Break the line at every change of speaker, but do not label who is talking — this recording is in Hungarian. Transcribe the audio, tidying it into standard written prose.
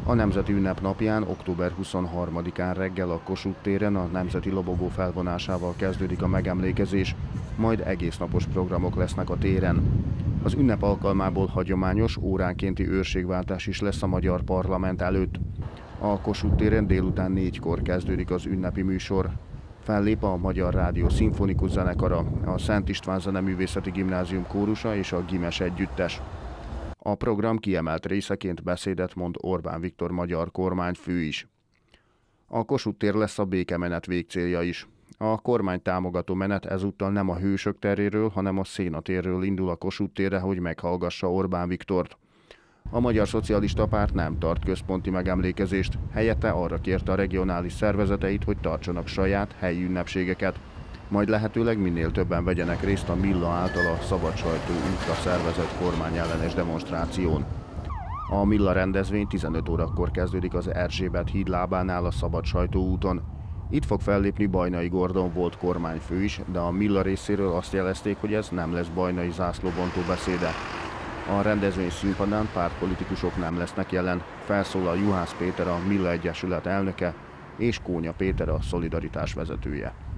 A Nemzeti Ünnep napján, október 23-án reggel a Kossuth téren a nemzeti lobogó felvonásával kezdődik a megemlékezés, majd egésznapos programok lesznek a téren. Az ünnep alkalmából hagyományos, óránkénti őrségváltás is lesz a magyar parlament előtt. A Kossuth téren délután 4-kor kezdődik az ünnepi műsor. Fellép a Magyar Rádió szimfonikus zenekara, a Szent István Zeneművészeti Gimnázium kórusa és a Gimes együttes. A program kiemelt részeként beszédet mond Orbán Viktor magyar kormányfő is. A Kossuth tér lesz a békemenet végcélja is. A kormány támogató menet ezúttal nem a Hősök teréről, hanem a Széna térről indul a Kossuth térre, hogy meghallgassa Orbán Viktort. A Magyar Szocialista Párt nem tart központi megemlékezést, helyette arra kérte a regionális szervezeteit, hogy tartsanak saját helyi ünnepségeket. Majd lehetőleg minél többen vegyenek részt a Milla által a Szabad Sajtó útra szervezett kormányellenes demonstráción. A Milla rendezvény 15 órakor kezdődik az Erzsébet híd lábánál a Szabad Sajtó úton. Itt fog fellépni Bajnai Gordon volt kormányfő is, de a Milla részéről azt jelezték, hogy ez nem lesz Bajnai zászlóbontó beszéde. A rendezvény színpadán pártpolitikusok nem lesznek jelen, felszólal Juhász Péter, a Milla Egyesület elnöke, és Kónya Péter, a Szolidaritás vezetője.